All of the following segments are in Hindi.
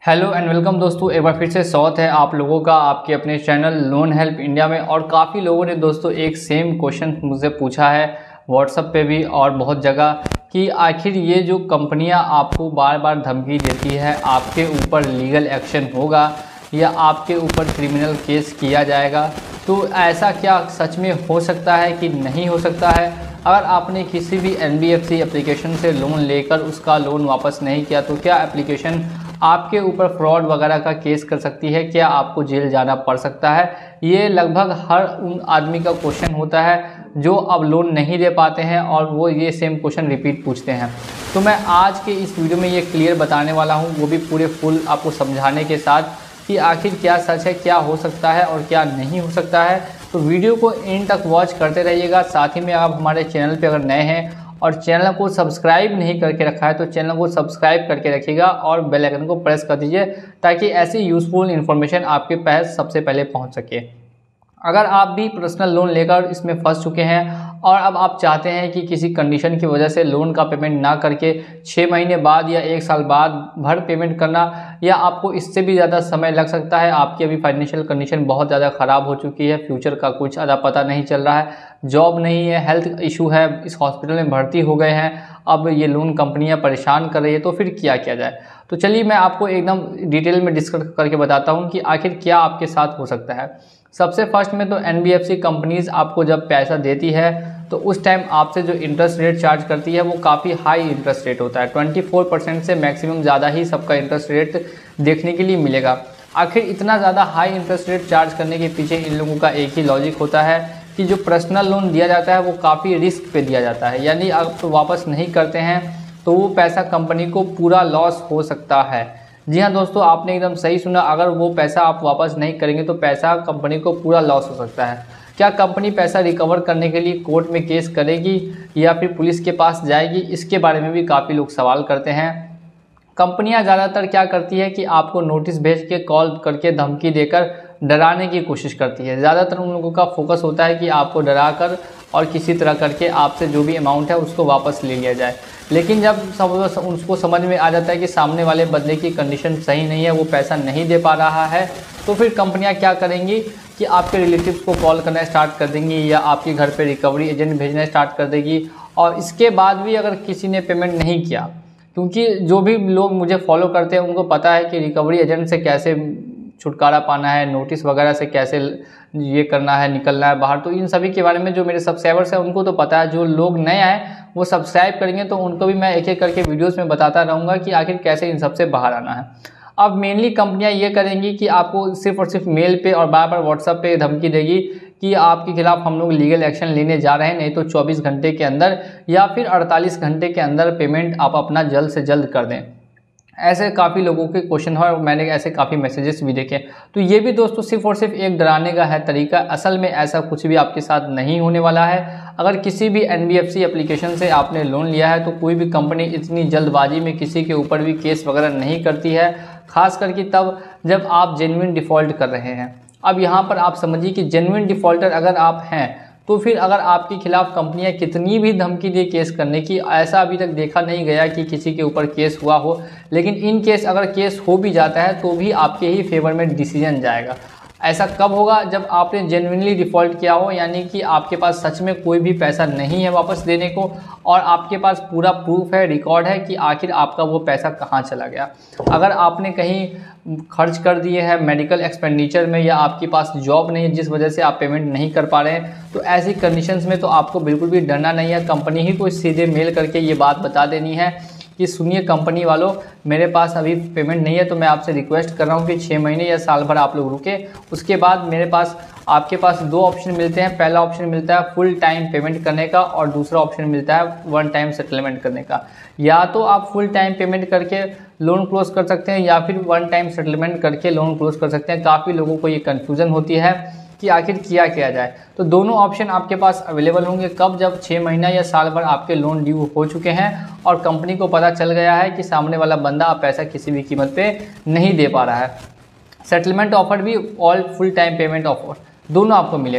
हेलो एंड वेलकम दोस्तों, एक बार फिर से स्वागत है आप लोगों का आपके अपने चैनल लोन हेल्प इंडिया में। और काफ़ी लोगों ने दोस्तों एक सेम क्वेश्चन मुझसे पूछा है व्हाट्सएप पे भी और बहुत जगह कि आखिर ये जो कंपनियां आपको बार बार धमकी देती है, आपके ऊपर लीगल एक्शन होगा या आपके ऊपर क्रिमिनल केस किया जाएगा। तो ऐसा क्या सच में हो सकता है कि नहीं हो सकता है? अगर आपने किसी भी NBFC एप्लीकेशन से लोन लेकर उसका लोन वापस नहीं किया तो क्या एप्लीकेशन आपके ऊपर फ्रॉड वगैरह का केस कर सकती है? क्या आपको जेल जाना पड़ सकता है? ये लगभग हर उन आदमी का क्वेश्चन होता है जो अब लोन नहीं दे पाते हैं और वो ये सेम क्वेश्चन रिपीट पूछते हैं। तो मैं आज के इस वीडियो में ये क्लियर बताने वाला हूँ, वो भी पूरे फुल आपको समझाने के साथ कि आखिर क्या सच है, क्या हो सकता है और क्या नहीं हो सकता है। तो वीडियो को एंड तक वॉच करते रहिएगा। साथ ही में आप हमारे चैनल पे अगर नए हैं और चैनल को सब्सक्राइब नहीं करके रखा है तो चैनल को सब्सक्राइब करके रखिएगा और बेल आइकन को प्रेस कर दीजिए ताकि ऐसी यूज़फुल इन्फॉर्मेशन आपके पास सबसे पहले पहुंच सके। अगर आप भी पर्सनल लोन लेकर इसमें फंस चुके हैं और अब आप चाहते हैं कि किसी कंडीशन की वजह से लोन का पेमेंट ना करके 6 महीने बाद या 1 साल बाद भर पेमेंट करना, या आपको इससे भी ज़्यादा समय लग सकता है, आपकी अभी फाइनेंशियल कंडीशन बहुत ज़्यादा ख़राब हो चुकी है, फ्यूचर का कुछ अदा पता नहीं चल रहा है, जॉब नहीं है, हेल्थ इशू है, इस हॉस्पिटल में भर्ती हो गए हैं, अब ये लोन कंपनियां परेशान कर रही है, तो फिर क्या किया जाए? तो चलिए मैं आपको एकदम डिटेल में डिस्कस करके बताता हूँ कि आखिर क्या आपके साथ हो सकता है। सबसे फर्स्ट में तो NBFC कंपनीज आपको जब पैसा देती है तो उस टाइम आपसे जो इंटरेस्ट रेट चार्ज करती है वो काफ़ी हाई इंटरेस्ट रेट होता है। 24% से मैक्सिमम ज़्यादा ही सबका इंटरेस्ट रेट देखने के लिए मिलेगा। आखिर इतना ज़्यादा हाई इंटरेस्ट रेट चार्ज करने के पीछे इन लोगों का एक ही लॉजिक होता है कि जो पर्सनल लोन दिया जाता है वो काफ़ी रिस्क पे दिया जाता है, यानी आप तो वापस नहीं करते हैं तो वो पैसा कंपनी को पूरा लॉस हो सकता है। जी हाँ दोस्तों, आपने एकदम सही सुना, अगर वो पैसा आप वापस नहीं करेंगे तो पैसा कंपनी को पूरा लॉस हो सकता है। क्या कंपनी पैसा रिकवर करने के लिए कोर्ट में केस करेगी या फिर पुलिस के पास जाएगी? इसके बारे में भी काफ़ी लोग सवाल करते हैं। कंपनियां ज़्यादातर क्या करती है कि आपको नोटिस भेज के कॉल करके धमकी देकर डराने की कोशिश करती है। ज़्यादातर उन लोगों का फोकस होता है कि आपको डरा कर और किसी तरह करके आपसे जो भी अमाउंट है उसको वापस ले लिया जाए। लेकिन जब उसको समझ में आ जाता है कि सामने वाले बंदे की कंडीशन सही नहीं है, वो पैसा नहीं दे पा रहा है, तो फिर कंपनियां क्या करेंगी कि आपके रिलेटिव्स को कॉल करना स्टार्ट कर देंगी या आपके घर पे रिकवरी एजेंट भेजना स्टार्ट कर देगी। और इसके बाद भी अगर किसी ने पेमेंट नहीं किया, क्योंकि जो भी लोग मुझे फॉलो करते हैं उनको पता है कि रिकवरी एजेंट से कैसे छुटकारा पाना है, नोटिस वगैरह से कैसे ये करना है, निकलना है बाहर, तो इन सभी के बारे में जो मेरे सब्सक्राइबर्स हैं उनको तो पता है। जो लोग नए आए वो सब्सक्राइब करेंगे तो उनको भी मैं एक एक करके वीडियोस में बताता रहूँगा कि आखिर कैसे इन सब से बाहर आना है। अब मेनली कंपनियां ये करेंगी कि आपको सिर्फ और सिर्फ मेल पे और बार बार व्हाट्सएप पे धमकी देगी कि आपके खिलाफ हम लोग लीगल एक्शन लेने जा रहे हैं, नहीं तो 24 घंटे के अंदर या फिर 48 घंटे के अंदर पेमेंट आप अपना जल्द से जल्द कर दें। ऐसे काफ़ी लोगों के क्वेश्चन है और मैंने ऐसे काफ़ी मैसेजेस भी देखे। तो ये भी दोस्तों सिर्फ और सिर्फ एक डराने का है तरीका, असल में ऐसा कुछ भी आपके साथ नहीं होने वाला है। अगर किसी भी NBFC एप्लीकेशन से आपने लोन लिया है तो कोई भी कंपनी इतनी जल्दबाजी में किसी के ऊपर भी केस वगैरह नहीं करती है, खास करके तब जब आप जेन्युइन डिफ़ॉल्ट कर रहे हैं। अब यहाँ पर आप समझिए कि जेन्युइन डिफ़ॉल्टर अगर आप हैं तो फिर अगर आपके खिलाफ कंपनियां कितनी भी धमकी दे केस करने की, ऐसा अभी तक देखा नहीं गया कि किसी के ऊपर केस हुआ हो, लेकिन इन केस अगर केस हो भी जाता है तो भी आपके ही फेवर में डिसीजन जाएगा। ऐसा कब होगा? जब आपने जेन्युइनली डिफ़ॉल्ट किया हो, यानी कि आपके पास सच में कोई भी पैसा नहीं है वापस देने को और आपके पास पूरा प्रूफ है, रिकॉर्ड है कि आखिर आपका वो पैसा कहाँ चला गया। अगर आपने कहीं खर्च कर दिए हैं मेडिकल एक्सपेंडिचर में या आपके पास जॉब नहीं है जिस वजह से आप पेमेंट नहीं कर पा रहे हैं, तो ऐसी कंडीशंस में तो आपको बिल्कुल भी डरना नहीं है। कंपनी ही को सीधे मेल करके ये बात बता देनी है कि सुनिए कंपनी वालों, मेरे पास अभी पेमेंट नहीं है तो मैं आपसे रिक्वेस्ट कर रहा हूँ कि 6 महीने या साल भर आप लोग रुके। उसके बाद मेरे पास आपके पास 2 ऑप्शन मिलते हैं। पहला ऑप्शन मिलता है फुल टाइम पेमेंट करने का और दूसरा ऑप्शन मिलता है 1 टाइम सेटलमेंट करने का। या तो आप फुल टाइम पेमेंट करके लोन क्लोज कर सकते हैं या फिर 1 टाइम सेटलमेंट करके लोन क्लोज कर सकते हैं। काफ़ी लोगों को ये कन्फ्यूज़न होती है कि आखिर किया जाए। तो दोनों ऑप्शन आपके पास अवेलेबल होंगे कब? जब 6 महीना या साल भर आपके लोन ड्यू हो चुके हैं और कंपनी को पता चल गया है कि सामने वाला बंदा आप पैसा किसी भी कीमत पे नहीं दे पा रहा है। सेटलमेंट ऑफर भी, all full time payment offer, दोनों आपको मिलेगा।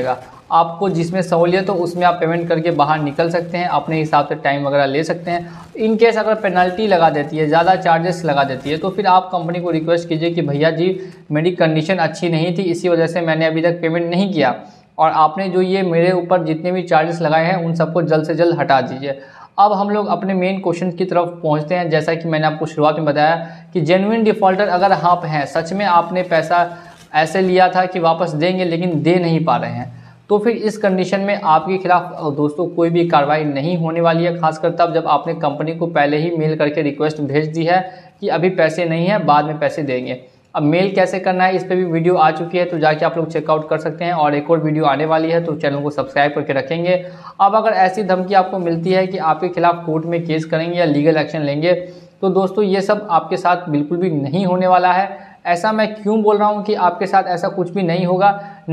आपको जिसमें सहूलियत हो उसमें आप पेमेंट करके बाहर निकल सकते हैं, अपने हिसाब से टाइम वगैरह ले सकते हैं। इन केस अगर पेनल्टी लगा देती है, ज़्यादा चार्जेस लगा देती है, तो फिर आप कंपनी को रिक्वेस्ट कीजिए कि भैया जी मेरी कंडीशन अच्छी नहीं थी, इसी वजह से मैंने अभी तक पेमेंट नहीं किया, और आपने जो ये मेरे ऊपर जितने भी चार्जेस लगाए हैं उन सबको जल्द से जल्द हटा दीजिए। अब हम लोग अपने मेन क्वेश्चन की तरफ पहुंचते हैं। जैसा कि मैंने आपको शुरुआत में बताया कि जेन्युइन डिफ़ॉल्टर अगर आप हैं, सच में आपने पैसा ऐसे लिया था कि वापस देंगे लेकिन दे नहीं पा रहे हैं, तो फिर इस कंडीशन में आपके खिलाफ दोस्तों कोई भी कार्रवाई नहीं होने वाली है, खासकर तब जब आपने कंपनी को पहले ही मेल करके रिक्वेस्ट भेज दी है कि अभी पैसे नहीं है, बाद में पैसे देंगे। अब मेल कैसे करना है इस पर भी वीडियो आ चुकी है, तो जाके आप लोग चेकआउट कर सकते हैं, और एक और वीडियो आने वाली है, तो चैनल को सब्सक्राइब करके रखेंगे। अब अगर ऐसी धमकी आपको मिलती है कि आपके खिलाफ कोर्ट में केस करेंगे या लीगल एक्शन लेंगे, तो दोस्तों ये सब आपके साथ बिल्कुल भी नहीं होने वाला है। ऐसा मैं क्यों बोल रहा हूँ कि आपके साथ ऐसा कुछ भी नहीं होगा।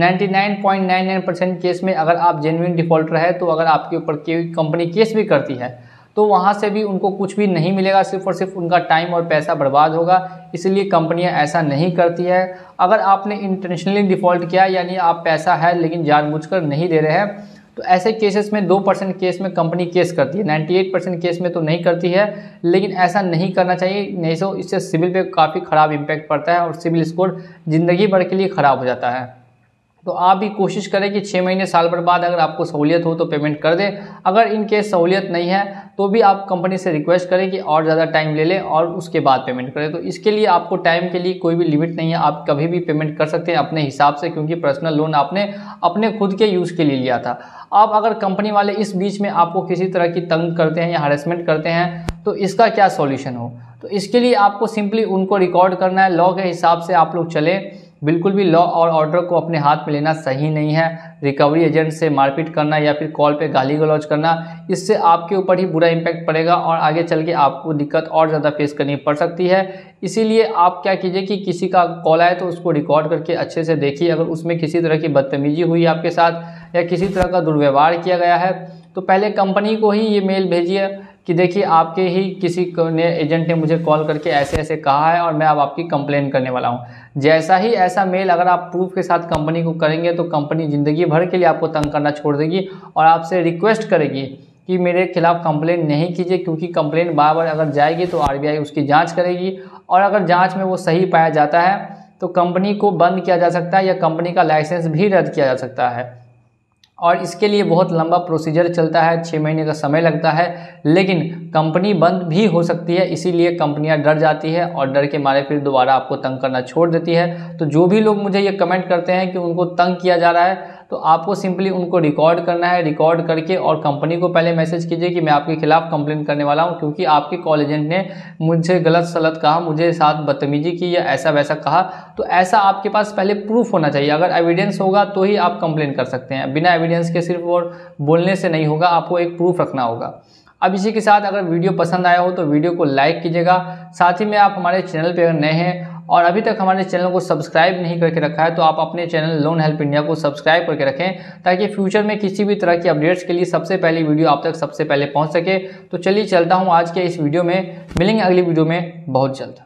99.99% केस में अगर आप जेन्युइन डिफ़ॉल्टर है, तो अगर आपके ऊपर कंपनी केस भी करती है तो वहाँ से भी उनको कुछ भी नहीं मिलेगा, सिर्फ और सिर्फ उनका टाइम और पैसा बर्बाद होगा। इसलिए कंपनियाँ ऐसा नहीं करती है। अगर आपने इंटेंशनली डिफ़ॉल्ट किया, यानी आप पैसा है लेकिन जानबूझकर नहीं दे रहे हैं, तो ऐसे केसेस में 2% केस में कंपनी केस करती है, 98% केस में तो नहीं करती है। लेकिन ऐसा नहीं करना चाहिए, नहीं तो इससे सिविल पे काफ़ी ख़राब इम्पैक्ट पड़ता है और सिविल स्कोर ज़िंदगी भर के लिए ख़राब हो जाता है। तो आप भी कोशिश करें कि 6 महीने साल भर बाद अगर आपको सहूलियत हो तो पेमेंट कर दें। अगर इन केस सहूलियत नहीं है तो भी आप कंपनी से रिक्वेस्ट करें कि और ज़्यादा टाइम ले लें और उसके बाद पेमेंट करें। तो इसके लिए आपको टाइम के लिए कोई भी लिमिट नहीं है, आप कभी भी पेमेंट कर सकते हैं अपने हिसाब से, क्योंकि पर्सनल लोन आपने अपने खुद के यूज़ के लिए लिया था। अब अगर कंपनी वाले इस बीच में आपको किसी तरह की तंग करते हैं या हरेसमेंट करते हैं, तो इसका क्या सॉल्यूशन हो? तो इसके लिए आपको सिंपली उनको रिकॉर्ड करना है। लॉ के हिसाब से आप लोग चलें। बिल्कुल भी लॉ और ऑर्डर को अपने हाथ में लेना सही नहीं है। रिकवरी एजेंट से मारपीट करना या फिर कॉल पे गाली गलौज करना, इससे आपके ऊपर ही बुरा इम्पैक्ट पड़ेगा और आगे चल के आपको दिक्कत और ज़्यादा फेस करनी पड़ सकती है। इसीलिए आप क्या कीजिए कि किसी का कॉल आए तो उसको रिकॉर्ड करके अच्छे से देखिए। अगर उसमें किसी तरह की बदतमीजी हुई आपके साथ या किसी तरह का दुर्व्यवहार किया गया है, तो पहले कंपनी को ही ये मेल भेजिए कि देखिए आपके ही किसी एजेंट ने मुझे कॉल करके ऐसे ऐसे कहा है और मैं अब आपकी कंप्लेन करने वाला हूँ। जैसा ही ऐसा मेल अगर आप प्रूफ के साथ कंपनी को करेंगे, तो कंपनी ज़िंदगी भर के लिए आपको तंग करना छोड़ देगी और आपसे रिक्वेस्ट करेगी कि मेरे खिलाफ कंप्लेन नहीं कीजिए, क्योंकि कंप्लेन बार बार अगर जाएगी तो RBI उसकी जाँच करेगी, और अगर जाँच में वो सही पाया जाता है तो कंपनी को बंद किया जा सकता है या कंपनी का लाइसेंस भी रद्द किया जा सकता है। और इसके लिए बहुत लंबा प्रोसीजर चलता है, 6 महीने का समय लगता है, लेकिन कंपनी बंद भी हो सकती है। इसीलिए कंपनियां डर जाती है और डर के मारे फिर दोबारा आपको तंग करना छोड़ देती है। तो जो भी लोग मुझे ये कमेंट करते हैं कि उनको तंग किया जा रहा है, तो आपको सिंपली उनको रिकॉर्ड करना है। रिकॉर्ड करके और कंपनी को पहले मैसेज कीजिए कि मैं आपके खिलाफ कंप्लेन करने वाला हूं, क्योंकि आपके कॉल एजेंट ने मुझे गलत सलत कहा, मुझे साथ बदतमीजी की या ऐसा वैसा कहा। तो ऐसा आपके पास पहले प्रूफ होना चाहिए। अगर एविडेंस होगा तो ही आप कंप्लेन कर सकते हैं, बिना एविडेंस के सिर्फ और बोलने से नहीं होगा, आपको एक प्रूफ रखना होगा। अब इसी के साथ अगर वीडियो पसंद आया हो तो वीडियो को लाइक कीजिएगा। साथ ही में आप हमारे चैनल पर अगर नए हैं और अभी तक हमारे चैनल को सब्सक्राइब नहीं करके रखा है, तो आप अपने चैनल लोन हेल्प इंडिया को सब्सक्राइब करके रखें, ताकि फ्यूचर में किसी भी तरह की अपडेट्स के लिए सबसे पहली वीडियो आप तक सबसे पहले पहुंच सके। तो चलिए चलता हूं आज के इस वीडियो में, मिलेंगे अगली वीडियो में बहुत जल्द।